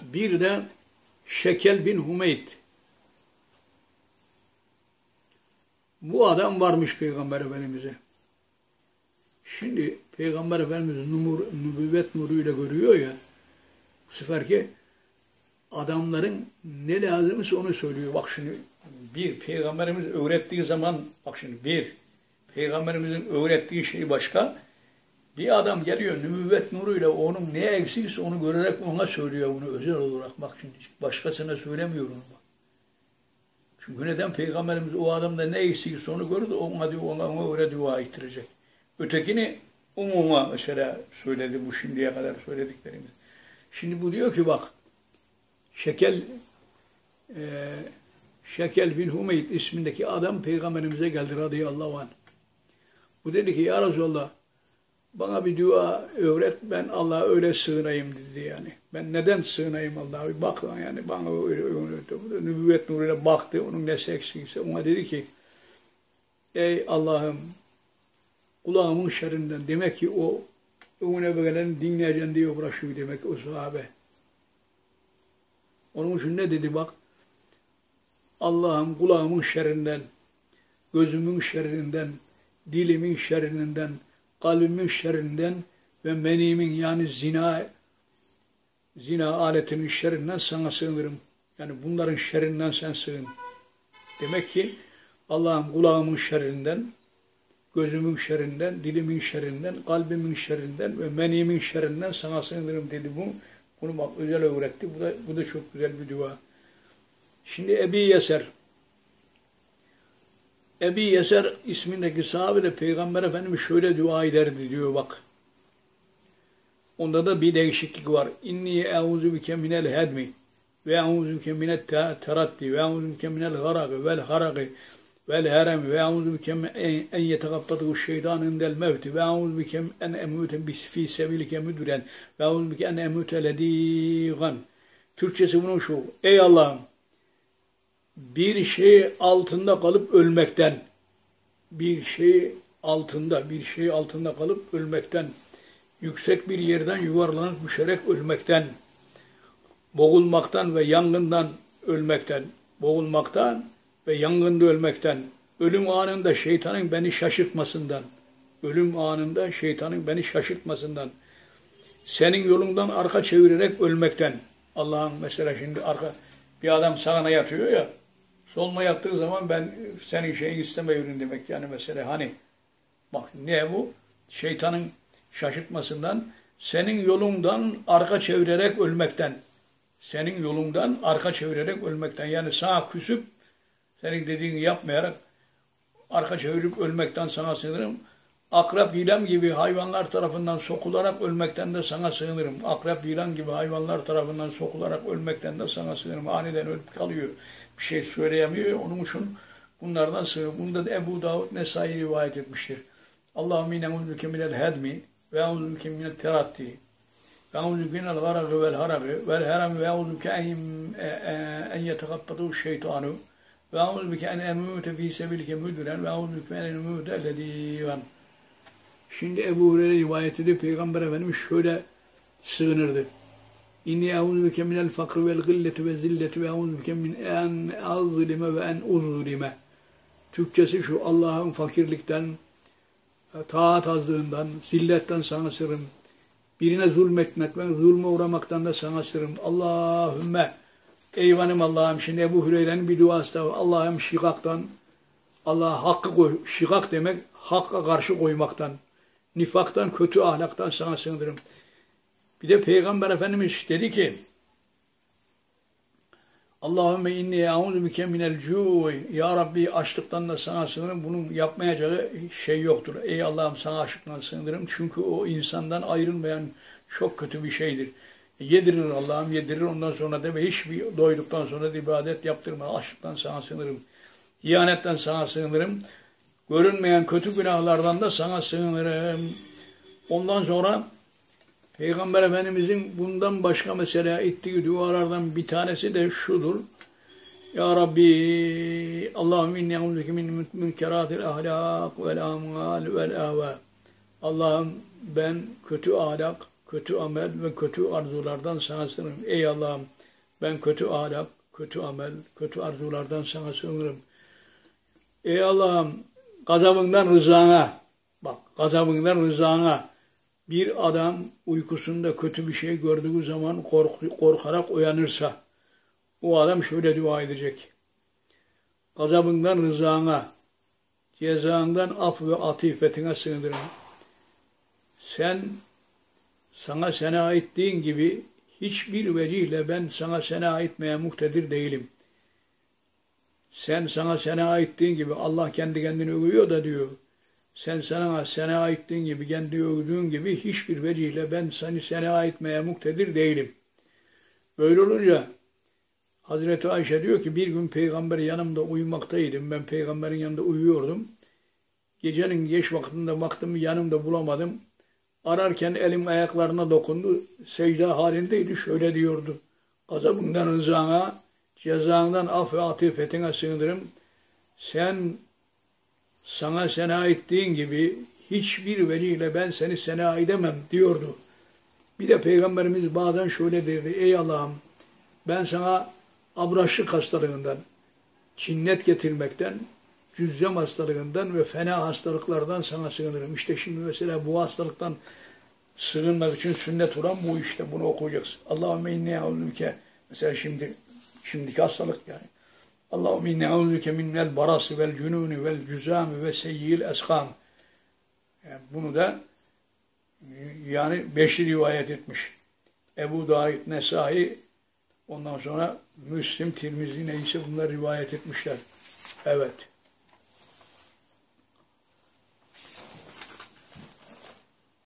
bir de Şekel bin Hümeyd. Bu adam varmış Peygamber Efendimiz'e. Şimdi Peygamber Efendimiz nübüvvet nuruyla görüyor ya, bu seferki adamların ne lazımsa onu söylüyor. Bak şimdi bir, Peygamberimiz öğrettiği zaman, bak şimdi bir, Peygamberimizin öğrettiği şey başka. Bir adam geliyor nübüvvet nuruyla onun ne eksikse onu görerek ona söylüyor bunu özel olarak. Bak şimdi başkasına söylemiyor onu. Çünkü neden? Peygamberimiz o adamda ne eksikse onu gördü, ona öyle dua ettirecek. Ötekini umuma mesela söyledi bu şimdiye kadar söylediklerimiz. Şimdi bu diyor ki bak, Şekel bin Hümeyd ismindeki adam Peygamberimize geldi radıyallahu anh. Bu dedi ki ya Resulallah bana bir dua öğret, ben Allah'a öyle sığınayım dedi yani. Ben neden sığınayım Allah'a? Bir bak yani bana öyle öğretti. Nübüvvet nuruyla baktı, onun nesi eksikse. Ona dedi ki ey Allah'ım kulağımın şerrinden, demek ki o önüne gelen dinleyeceğim diye uğraşıyor demek o sahabe. Onun için ne dedi bak? Allah'ım kulağımın şerrinden, gözümün şerrinden, dilimin şerrinden, kalbimin şerrinden ve menimin yani zina aletinin şerrinden sana sığınırım. Yani bunların şerrinden sen sığın. Demek ki Allah'ım kulağımın şerrinden, gözümün şerrinden, dilimin şerrinden, kalbimin şerrinden ve menimin şerrinden sana sığınırım dedi bu. Bunu bak özel öğretti. Bu da çok güzel bir dua. Şimdi Ebi Yeser ismindeki sahabe de Peygamber Efendimiz şöyle dua ederdi diyor bak. Onda da bir değişiklik var. İnni eûzü bike minel hedmi ve eûzü bike minet teraddi ve eûzü bike minel garagi vel haragi vel heremi ve eûzü bike en yetegabbatuhu şeytan indel mevti ve eûzü bike en emûte fî sebilike müdüren ve eûzü bike en emûte ledîgan. Türkçesi bunun şu. Ey Allah'ım bir şey altında kalıp ölmekten, bir şey altında kalıp ölmekten, yüksek bir yerden yuvarlanıp düşerek ölmekten, boğulmaktan ve yangından ölmekten, ölüm anında şeytanın beni şaşırtmasından, senin yolundan arka çevirerek ölmekten. Allah'ım mesela şimdi bir adam sağına yatıyor ya, soluna yattığı zaman ben senin şeyini istemiyorum demek yani mesela hani bak ne bu? Şeytanın şaşırtmasından, senin yolundan arka çevirerek ölmekten yani sağa küsüp senin dediğini yapmayarak arka çevirip ölmekten sana sığınırım. Akrep yılan gibi hayvanlar tarafından sokularak ölmekten de sana sığınırım. Aniden ölüp kalıyor. Bir şey söyleyemiyor. Onun için bunlardan sığınırım. Bunda da Ebu Davud Nesai rivayet etmiştir. Allahümme inne'ûzübike minel hedmi ve eûzübike minel teraddi ve eûzübike minel garagi vel haragi vel heremi ve eûzübike en yetegabbatuhu şeytanu ve eûzübike en emûte fî sebilike müdüren ve eûzübike en emûte ledîgan. Şimdi Ebu Hureyre rivayetiyle Peygamber Efendimiz şöyle sığınırdı. İnni eûzübike minel fakri vel gilleti ve zilleti ve eûzübike min en azlime ve en uzlime. Türkçesi şu: Allah'ın fakirlikten, taat azlığından, zilletten sana sığınırım. Birine zulmetmek ve zulme uğramaktan da sana sığınırım. Allahümme, eyvanım Allah'ım. Şimdi Ebu Hureyre'nin bir duası da var. Allah'ım şikaktan, Allah'a hakkı koy. Şikak demek hakka karşı koymaktan, nifaktan, kötü ahlaktan sana sığınırım. Bir de Peygamber Efendimiz dedi ki Allahümme inni eûzübike minel cû'i. Ya Rabbi açlıktan da sana sığınırım. Bunun yapmayacağı şey yoktur. Ey Allah'ım sana açlıktan sığınırım. Çünkü o insandan ayrılmayan çok kötü bir şeydir. Yedirir Allah'ım, yedirir. Ondan sonra da hiçbir doyduktan sonra da ibadet yaptırma. Açlıktan sana sığınırım. İhanetten sana sığınırım. Görünmeyen kötü günahlardan da sana sığınırım. Ondan sonra Peygamber Efendimizin bundan başka mesela ettiği dualardan bir tanesi de şudur. Ya Rabbi, Allahümme inni eûzüke min münkeratil ahlak vel amal vel âvâ. Allah'ım ben kötü ahlak, kötü amel ve kötü arzulardan sana sığınırım. Ey Allah'ım, ben kötü ahlak, kötü amel, kötü arzulardan sana sığınırım. Ey Allah'ım, gazabından rızana, bak gazabından rızana, bir adam uykusunda kötü bir şey gördüğü zaman korkarak uyanırsa, o adam şöyle dua edecek. Gazabından rızana, cezandan af ve atifetine sığınırım. Sana ait din gibi hiçbir vecihle ben sana aitmeye muktedir değilim. Sana aittiğin gibi Allah kendi kendini övüyor da diyor. Sana aittiğin gibi kendi övdüğün gibi hiçbir vecihle ben sana aitmeye muktedir değilim. Böyle olunca Hazreti Ayşe diyor ki bir gün peygamber yanımda uyumaktaydım. Ben peygamberin yanında uyuyordum. Gecenin geç vaktinde baktım yanımda bulamadım. Ararken elim ayaklarına dokundu. Secde halindeydi. Şöyle diyordu. Gazabından rızana, cezandan af ve atifetine sığınırım. Sana ettiğin gibi hiçbir veliyle ben sana edemem diyordu. Bir de Peygamberimiz bazen şöyle derdi. Ey Allah'ım, ben sana abraşlık hastalığından, cinnet getirmekten, cüzzam hastalığından ve fena hastalıklardan sana sığınırım. İşte şimdi mesela bu hastalıktan sığınmak için sünnet olan bu işte. Bunu okuyacaksın. Allahümme inni euzubike. Mesela şimdiki hastalık yani. Allahümme inni euzubike minnel barası vel cünuni vel cüzami ve seyyil eskam. Yani bunu da yani 5 rivayet etmiş. Ebu Davud, Nesai, ondan sonra Müslim, Tirmizi neyse bunlar rivayet etmişler. Evet.